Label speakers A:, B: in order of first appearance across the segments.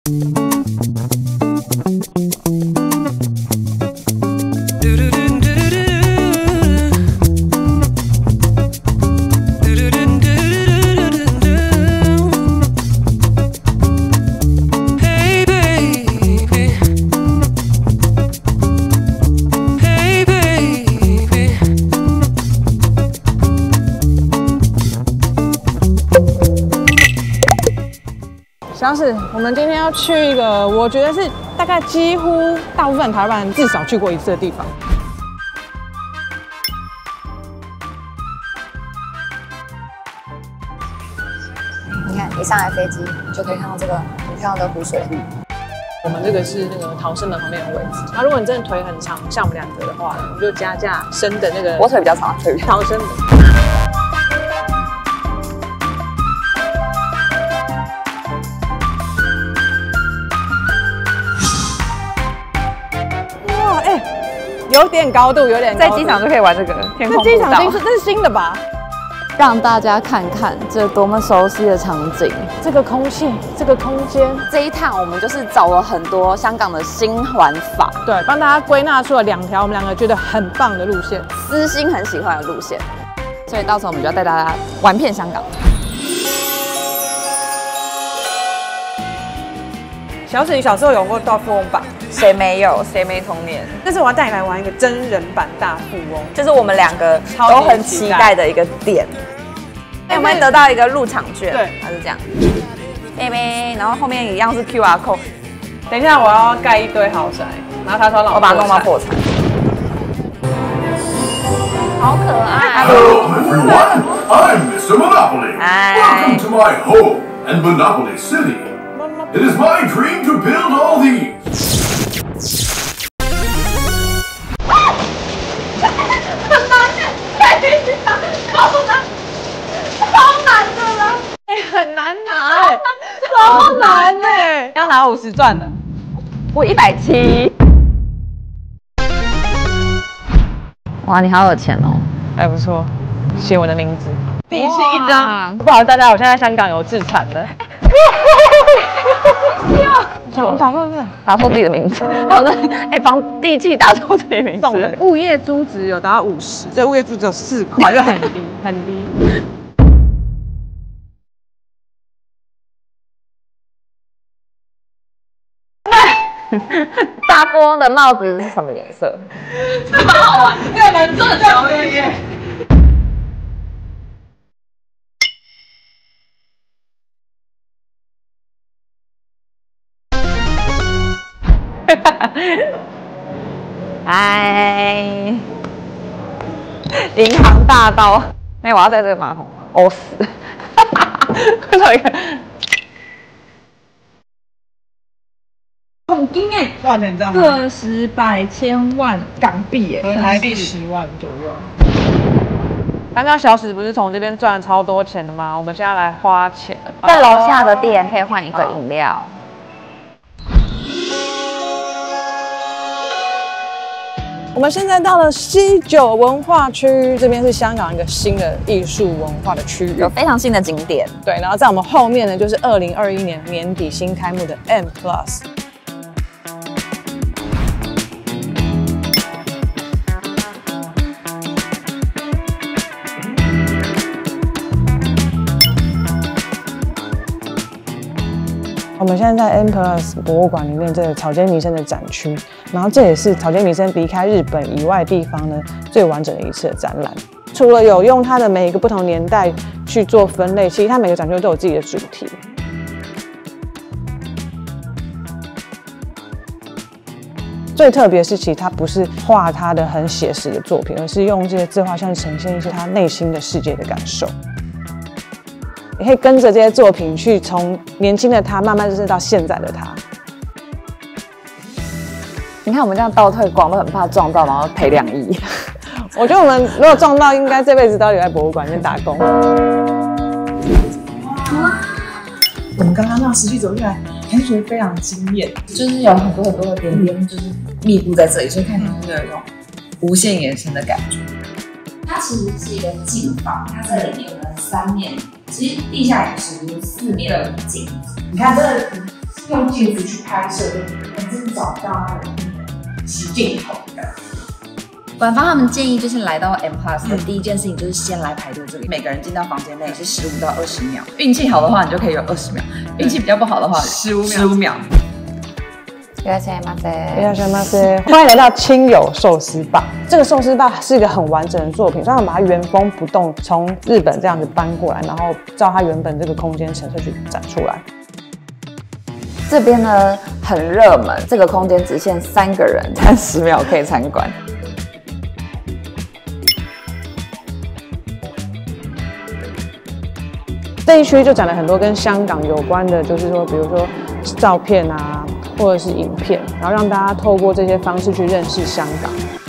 A: 小史，我们今天要去一个我觉得是大概几乎大部分台湾人至少去过一次的地方。
B: 你看，一上来飞机，你就可以看到这个很漂亮的湖水浴。
A: 我们这个是那个逃生门旁边的位置。那如果你真的腿很长，像我们两个的话，我们就加价深的那个。
B: 我腿比较长，腿比较
A: 逃生门。有点高度，有点高度。
B: 在机场就可以玩这个天空步道。
A: 在机场这是新的吧？
B: 让大家看看这多么熟悉的场景，
A: 这个空气，这个空间。
B: 这一趟我们就是找了很多香港的新玩法，
A: 对，帮大家归纳出了2条我们两个觉得很棒的路线，
B: 私心很喜欢的路线。所以到时候我们就要带大家玩遍香港。
A: 小史，你小时候有过大富翁吧？
B: 谁没有？谁没童年？
A: 但是我要带你来玩一个真人版大富翁，
B: 这是我们两个都很期待的一个点。我们会得到一个入场券，对，它是这样，然后后面一样是 QR code。
A: 等一下我要盖一堆豪宅，然后他说让
B: 我把它弄到破产。好可爱。
C: Hello everyone, I'm Mr. Monopoly. Welcome to my home and Monopoly City. It is my dream to build all these.
B: 很难耶，超难的啦！
A: 很难拿，超难哎！要拿50钻的，
B: 我170。哇，你好有钱哦！
A: 还不错，写我的名字，第一次一张。不好意思大家，我现在在香港有自产的。我
B: 打错自己的名字，好的，帮地契打错自己的名字。
A: 物业租值有达到50，这物业租只有4块，就很低很低。
B: 大富翁的帽子是什么颜色？
A: 这蛮好玩，这个蛮正常的耶。
B: 嗨，银行大道。我要在这个马桶呕死。
A: 看到一个，很惊哎！多少钱？你知道吗？
B: 个十百千万港币耶，
A: 合台币10万左右。刚刚小史不是从这边赚了超多钱的吗？我们现在来花钱。
B: 在楼下的店可以换一个饮料。
A: 我们现在到了西九文化区，这边是香港一个新的艺术文化的区域，
B: 有非常新的景点。
A: 对，然后在我们后面呢，就是2021年年底新开幕的 M+。我们现在在 M+ 博物馆里面，这个草间弥生的展区，然后这也是草间弥生离开日本以外地方呢最完整的一次的展览。除了有用它的每一个不同年代去做分类，其实它每个展区都有自己的主题。最特别是，其实它不是画它的很写实的作品，而是用这些自画像呈现一些他内心的世界的感受。你可以跟着这些作品去从年轻的他慢慢认识到现在的他。
B: 你看我们这样倒退光都很怕撞到，然后赔2亿。
A: 我觉得我们如果撞到，应该这辈子都要留在博物馆里面打工。
D: 我们刚刚那样实际走下来，还是觉得非常惊艳，就是有很多的点点，就是密布在这里，所以看起来会有一种无限延伸的感觉。
E: 它其实是一个镜房，它这里面有3面，其实地下有4面的镜子。
D: 你看这用镜子去拍摄，还真的找不到他的起镜头的。
F: 馆方他们建议就是来到 M+ 的第一件事情就是先来排队这里，每个人进到房间内是15到20秒，运气好的话你就可以有20秒，运气比较不好的话15秒。
B: いらっしゃいませ。
A: いらっしゃいませ。欢迎来到亲友寿司吧。这个寿司吧是一个很完整的作品，所以他们把它原封不动从日本这样子搬过来，然后照它原本这个空间陈设去展出来。
B: 这边呢很热门，这个空间只限3个人，30秒可以参观。
A: 这一区就讲了很多跟香港有关的，就是说，比如说照片啊，或者是影片，然后让大家透过这些方式去认识香港。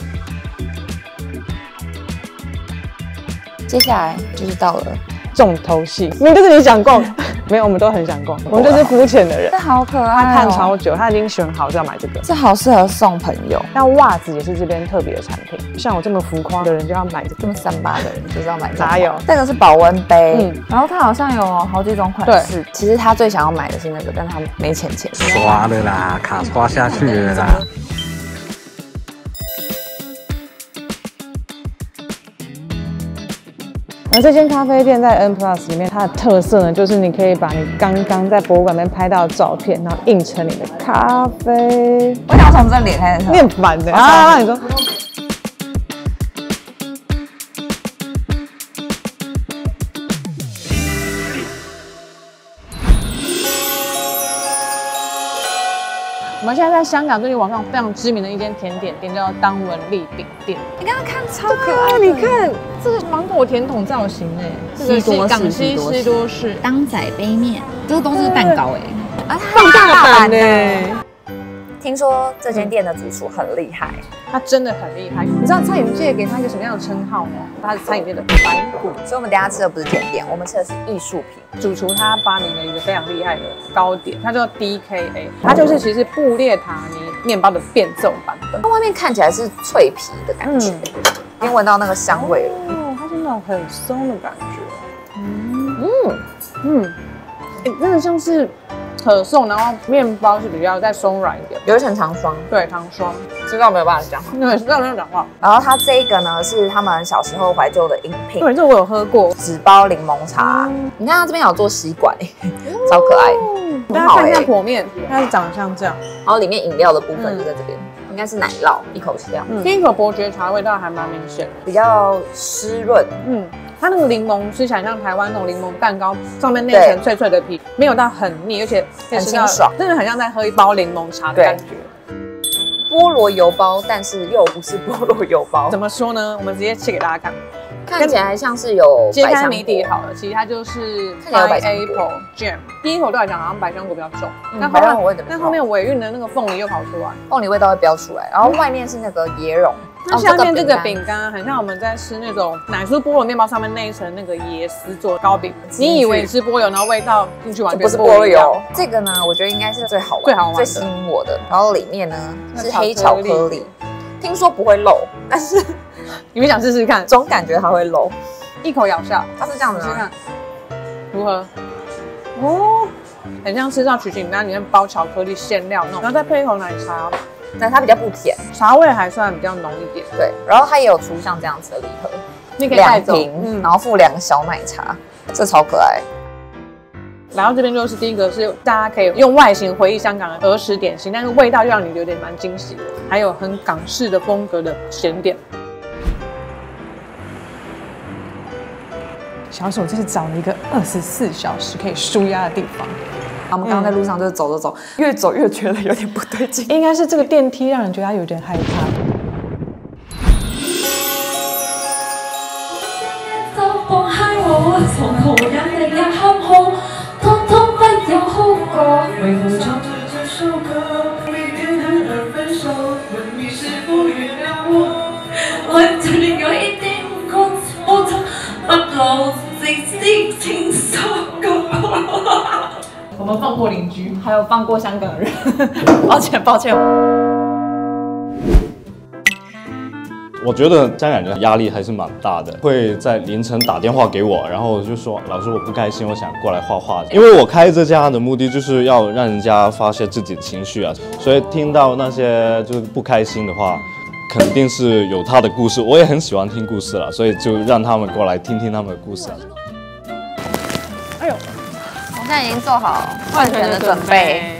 B: 接下来就是到了
A: 重头戏，明明就是你想逛，没有，我们都很想逛，我们就是肤浅的人。
B: 这好可爱、哦，
A: 他看超久，他已经选好是要买这个，
B: 这好适合送朋友。
A: 那袜子也是这边特别的产品，像我这么浮夸的人就要买这么
B: 38的人就是要买这个。
A: 哪有？
B: 这个是保温杯，然后它好像有好几种款式。其实他最想要买的是那个，但他没钱。
G: 刷了啦，卡刷下去了啦。
A: 而这间咖啡店在 N+ 里面，它的特色呢，就是你可以把你刚刚在博物馆里面拍到的照片，然后印成你的咖啡。
B: 我想从这脸开始，
A: 面板的啊，你说。我们现在在香港最近网上非常知名的一间甜点店，叫做当文丽饼店。
B: 你刚刚看超可爱的，
A: 你看这个芒果甜筒造型哎，这个是港西西多士
F: 当仔杯面，这个都是蛋糕哎，
A: 放大版的。
B: 听说这间店的主厨很厉害，
A: 他真的很厉害。你知道餐饮界给他一个什么样的称号吗？他是餐饮界的白骨。
B: 所以我们等一下吃的不是甜点，我们吃的是艺术品。
A: 主厨他发明了一个非常厉害的糕点，它叫 DKA， 它就是其实布列塔尼面包的变奏版本。
B: 它外面看起来是脆皮的感觉，已经闻到那个香味了。
A: 哦，它是那种很松的感觉。真的像是可颂，然后面包是比较再松软一点，
B: 有一层糖霜，
A: 对，糖霜，
B: 知道没有办法讲话，
A: 对，知道没有讲话。
B: 然后它这一个呢是他们小时候怀旧的饮品，
A: 对，这我有喝过，
B: 纸包柠檬茶。你看它这边有做吸管，超可爱，
A: 大家看一下剖面，它是长得像这样，
B: 然后里面饮料的部分就在这边，应该是奶酪，一口香，
A: 第一口伯爵茶味道还蛮明显，
B: 比较湿润，
A: 它那个柠檬吃起来像台湾那种柠檬蛋糕，上面那层脆脆的皮，没有到很腻，而且
B: 很清爽，
A: 真的很像在喝一包柠檬茶的感觉。
B: 菠萝油包，但是又不是菠萝油包，
A: 怎么说呢？我们直接切给大家看，
B: 看起来像是有
A: 揭开谜底好了，其实它就是 pineapple jam。第一口对我来讲好像百香果比较重，但后面尾韵的那个凤梨又跑出来，
B: 凤梨味道会飙出来，然后外面是那个椰蓉。
A: 那下面这个饼干很像我们在吃那种奶酥菠萝面包上面那一层那个椰丝做的糕饼，你以为吃菠萝，然后味道进去完全
B: 不是菠萝油。这个呢，我觉得应该是最好玩、最吸引我的。然后里面呢是黑巧克力，听说不会漏，但是
A: 你们想试试看？
B: 总感觉它会漏。
A: 一口咬下，
B: 它是这样子
A: 吗？如何？哦，很像吃到曲奇饼干里面包巧克力馅料那种，然后再配一口奶茶。
B: 但它比较不甜，
A: 茶味还算比较浓一点。
B: 对，然后它也有出像这样子的礼盒，
A: 你可以带走，
B: 然后附2个小奶茶，这超可爱。
A: 来到这边就是第一个是大家可以用外形回忆香港的儿时点心，但是味道又让你有点蛮惊喜的，还有很港式的风格的咸点。小手这是找了一个24小时可以舒压的地方。
B: 我们刚刚在路上就是走，越走越觉得有点不对劲。
A: 应该是这个电梯让人觉得它有点害怕。我们放过邻居，还有放过香港人。抱歉。
H: 我觉得香港人压力还是蛮大的，会在凌晨打电话给我，然后就说老师我不开心，我想过来画画。因为我开这家的目的就是要让人家发泄自己的情绪啊，所以听到那些就是不开心的话，肯定是有他的故事。我也很喜欢听故事了，所以就让他们过来听听他们的故事。
B: 哎呦，我现在已经做好换拳的准备。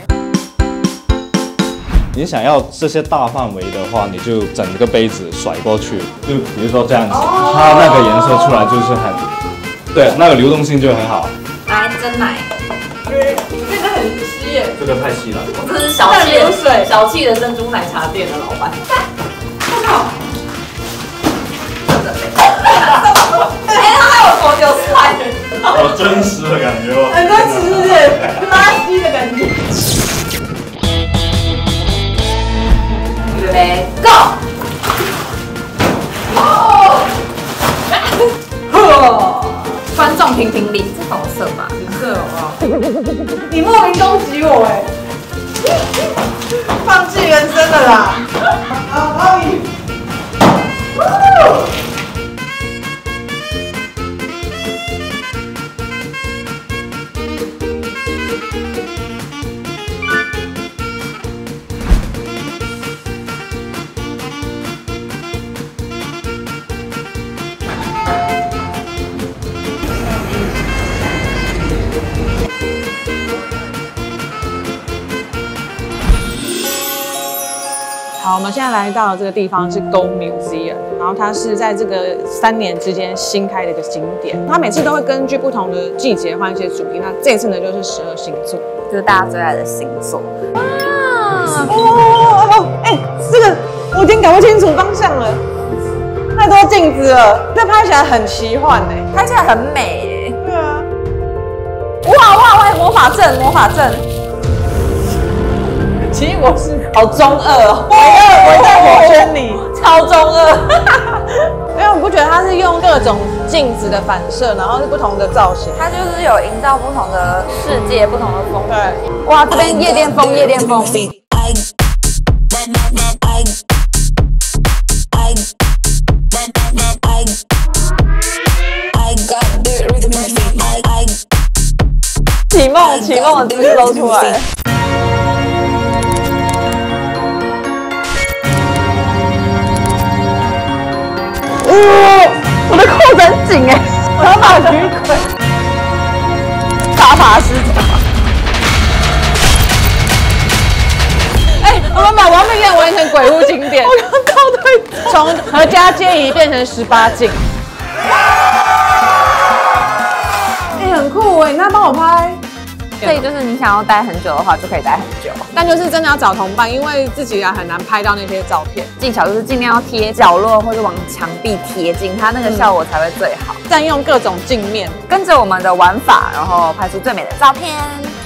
H: 你想要这些大范围的话，你就整个杯子甩过去，就比如说这样子，它那个颜色出来就是很，对，那个流动性就很好。
B: 来蒸奶，
F: 这个很稀耶，
H: 这个太稀了。
F: 我这是小气的珍珠奶茶店的老板。我靠！哎，他还有多久菜？
H: 好真实的感觉哦。
F: 很真实，是不是？垃圾的感觉。预备 ，Go！ 观众评评理，这好色吧？很色好不好？你莫名攻击我哎！放弃人生了啦！好，你。
A: 好，我们现在来到的这个地方是 Go Museum， 然后它是在这个3年之间新开的一个景点。它每次都会根据不同的季节换一些主题，那这次呢就是12星座，
B: 就是大家最爱的星座。哇！
A: 哎，这个我已经搞不清楚方向了，太多镜子了，这拍起来很奇幻哎，
B: 拍起来很美哎。
A: 对啊。
B: 哇！魔法阵，魔法阵。
A: 奇异博士好中二哦，围在火圈里，
B: 超中二。
A: 因为我不觉得它是用各种镜子的反射，然后是不同的造型，
B: 它就是有营造不同的世界、不同的风格。对，哇，这边夜店风，夜店风。启梦的姿势都出来了。我的裤子很紧哎，我要把鱼腿大法师。
A: 哎，我们把王美燕完成鬼屋景点，我刚倒退，从何家街仪变成18禁。哎，很酷哎，那帮我拍。
B: 所以就是你想要待很久的话，就可以待很久。
A: 但就是真的要找同伴，因为自己很难拍到那些照片。
B: 技巧就是尽量要贴角落或者往墙壁贴近，它那个效果才会最好。
A: 占用各种镜面，
B: 跟着我们的玩法，然后拍出最美的照片。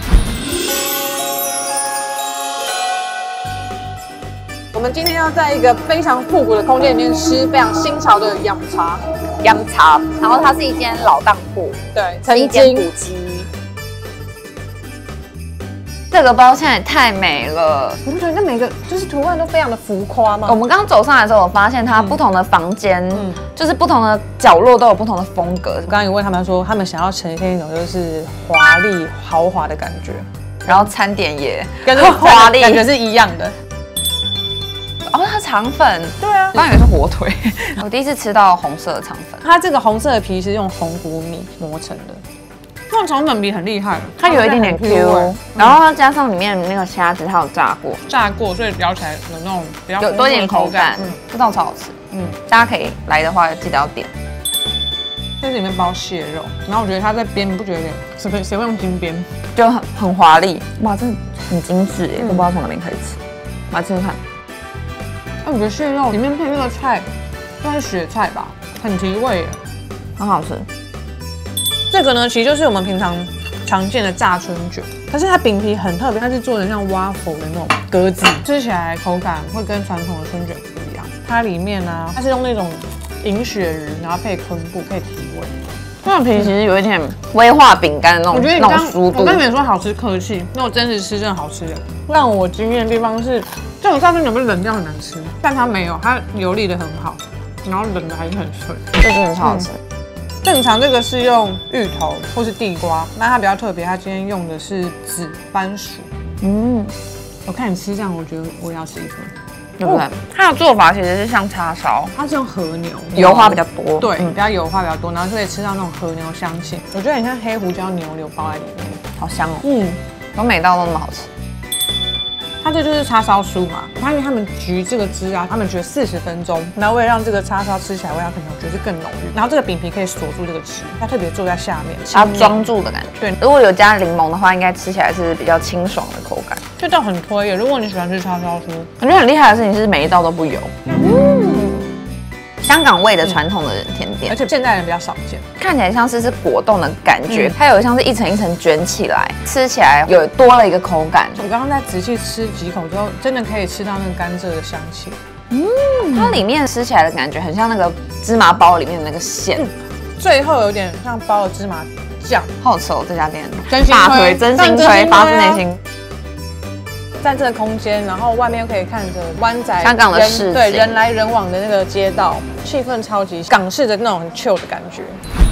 A: 我们今天要在一个非常复古的空间里面吃非常新潮的洋茶，
B: 然后它是一间老当铺，
A: 对，
B: 是一间古迹。这个包厢也太美了，
A: 你不觉得这每个就是图案都非常的浮夸吗？
B: 我们刚刚走上来的时候，我发现它不同的房间，就是不同的角落都有不同的风格。
A: 我刚刚有问他们说，他们想要呈现一种就是华丽豪华的感觉，
B: 然后餐点也
A: 跟
B: 华丽
A: 感觉是一样的。
B: 哦，它肠粉，
A: 对啊，
B: 我刚以为是火腿。我第一次吃到红色的肠粉，
A: 它这个红色的皮是用红谷米磨成的。这种肠粉皮很厉害，
B: 它有一点点 Q， 然后它加上里面那个虾子，它有炸过，
A: 所以咬起来有那种比较
B: 有多一点口感，这道超好吃。大家可以来的话记得要点。
A: 这里面包蟹肉，然后我觉得它在边，你不觉得有点谁会用金边？
B: 就很华丽，哇，这很精致耶，都不知道从哪边开始吃。来吃吃看。
A: 我觉得蟹肉里面配那个菜，算是雪菜吧，很提味耶，
B: 很好吃。
A: 这个呢，其实就是我们平常常见的炸春卷，但是它饼皮很特别，它是做的像waffle的那种格子，吃起来口感会跟传统的春卷不一样。它里面呢，它是用那种银鳕鱼，然后配昆布，可以提味。
B: 那皮其实有一点威化饼干的那种酥度。
A: 我跟你们说好吃客气，那我真实吃真的好吃的。让我惊艳的地方是，这种炸春卷不是冷掉很难吃，但它没有，它游历的很好。 然后冷的还是很脆，
B: 这真的超好吃。
A: 正常这个是用芋头或是地瓜，那它比较特别，它今天用的是紫番薯。我看你吃这样，我觉得我也要吃一份。
B: 对不对？它的做法其实是像叉烧，
A: 它是用和牛，
B: 油花比较多，
A: 对，比较油花比较多，然后就可以吃到那种和牛香气。我觉得很像黑胡椒牛柳包在里面，
B: 好香哦。有每道都那么好吃。
A: 它这就是叉烧酥嘛，因为他们焗这个汁啊，他们焗40分钟，然后为了让这个叉烧吃起来味道可能我觉得是更浓郁，然后这个饼皮可以锁住这个汁，它特别做在下面，
B: 它装住的感觉。对，如果有加柠檬的话，应该吃起来是比较清爽的口感。
A: 这道很推耶，如果你喜欢吃叉烧酥，
B: 我觉得很厉害的事情是每一道都不油。香港味的传统的甜点，
A: 而且现代人比较少见，
B: 看起来像是果冻的感觉，它有像是一层一层卷起来，吃起来有多了一个口感。
A: 我刚刚在仔细吃几口之后，真的可以吃到那个甘蔗的香气。
B: 它里面吃起来的感觉很像那个芝麻包里面的那个馅，
A: 最后有点像包了芝麻酱，
B: 好好吃哦！这家店
A: 真心
B: 大推，真心推，发自内心。
A: 在这个空间，然后外面又可以看着湾仔
B: 香港的市景，
A: 对，人来人往的那个街道，气氛超级港式的那种很 chill 的感觉。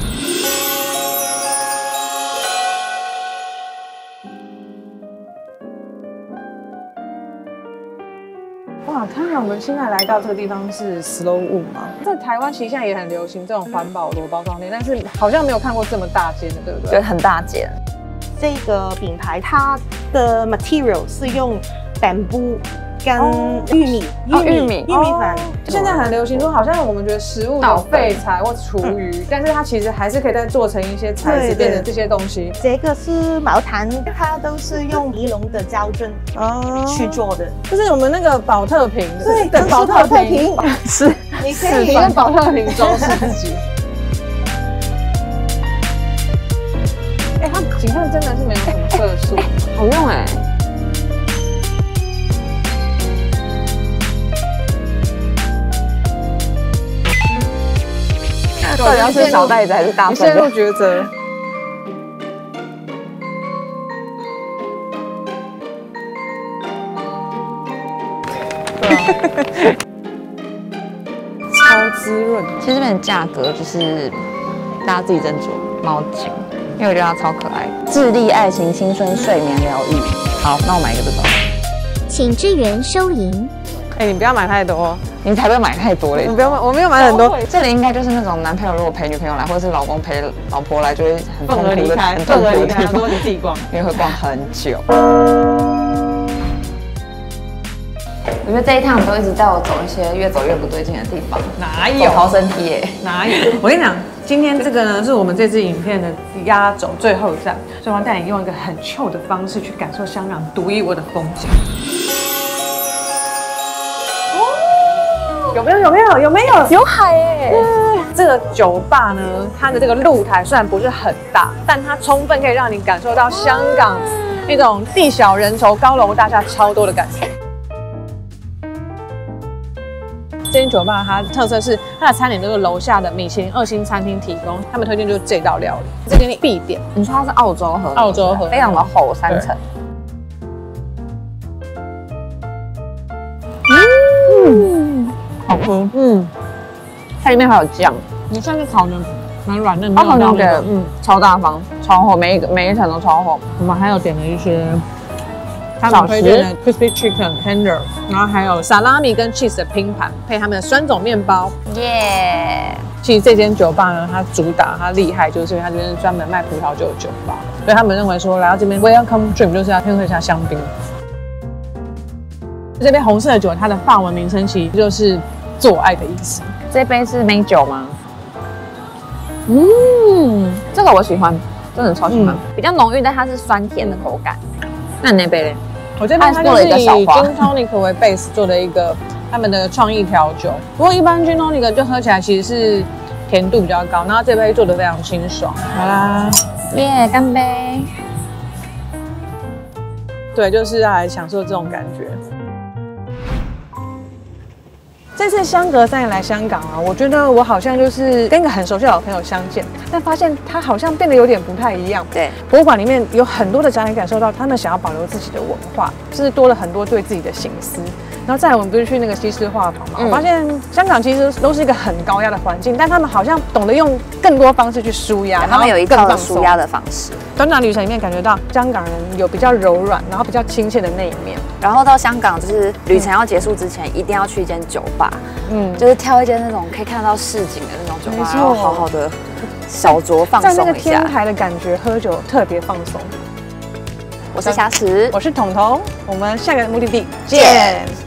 A: 哇，看看我们现在来到这个地方是 Slow Wood 嘛，在台湾其实现在也很流行这种环保裸包装店，但是好像没有看过这么大间的，对不对？
B: 对，很大间。
I: 这个品牌它的 material 是用 bamboo 跟玉米粉。
A: 现在很流行说，好像我们觉得食物的废材或厨余，但是它其实还是可以再做成一些材质变成这些东西。
I: 这个是毛毯，它都是用尼龙的胶针去做的，
A: 就是我们那个保特瓶，
I: 对，保特瓶
B: 是，
I: 你可以
A: 用保特瓶装饰自己。它景象真的是没有什么色素，
B: 好用哎。到底要是小袋子还是大份？
A: 陷入抉择。超滋润。
B: 其实这边的价格就是大家自己斟酌，猫精。因为我觉得它超可爱，智利爱情青春睡眠疗愈。好，那我买一个这种。
J: 请支援收银。
A: 你不要买太多，
B: 你才不要买太多嘞。
A: 你不要买，我没有买很多。
B: 这里应该就是那种男朋友如果陪女朋友来，或者是老公陪老婆来，就会很痛苦的，
A: 很痛苦的，说你自己逛，
B: 因为会逛很久。我觉得这一趟都一直带我走一些越走越不对劲的地方。
A: 哪有？
B: 逃生梯耶？
A: 哪有？我跟你讲，今天这个呢是我们这支影片的压轴最后一站，所以我要带你用一个很 chill 的方式去感受香港独一无二的风景。有没有？有海哎！这个酒吧呢，它的这个露台虽然不是很大，但它充分可以让你感受到香港那种地小人稠、高楼大厦超多的感觉。这间酒吧它特色是它的餐点都是楼下的米其林2星餐厅提供，他们推荐就是这道料理，这间必点。
B: 你说它是澳洲河，非常的厚3层。好吃，它里面还有酱，
A: 你算是烤的蛮软嫩的，
B: 它烤的觉得超大方，超厚，每一层都超厚。
A: 我们还有点了一些他们推荐的 crispy chicken tender， 然后还有萨拉米跟 cheese 的拼盘，配他们的酸种面包。
B: 耶！
A: 其实这间酒吧呢，它主打它厉害，就是因为它这边是专门卖葡萄酒的酒吧，所以他们认为说来到这边 welcome drink 就是要喝一下香槟。这杯红色的酒，它的法文名称其实就是做爱的意思。
B: 这杯是美酒吗？这个我喜欢，真的超喜欢，比较浓郁，但它是酸甜的口感。那你那杯嘞？
A: 我这边它就是以 Gin Tonic 为 base 做的一个他们的创意调酒。不过一般 Gin Tonic 就喝起来其实是甜度比较高，然后这杯做的非常清爽。好啦，
B: 耶，干杯！
A: 对，就是要来享受这种感觉。这次相隔3年来香港啊，我觉得我好像就是跟一个很熟悉的老朋友相见，但发现他好像变得有点不太一样。
B: 对，
A: 博物馆里面有很多的展览，感受到他们想要保留自己的文化，甚至多了很多对自己的省思。 然后再来我们不是去那个西式画坊嘛，我发现香港其实都是一个很高压的环境，但他们好像懂得用更多方式去舒压，
B: 他们有一套舒压的方式。
A: 短短旅程里面感觉到香港人有比较柔软，然后比较亲切的那一面。
B: 然后到香港就是旅程要结束之前，一定要去一间酒吧，就是挑一间那种可以看到市景的那种酒吧，然后好好的小酌放松一下。在那个天台的感觉，喝酒特别放松。我是霞池，
A: 我是彤彤，我们下个目的地见。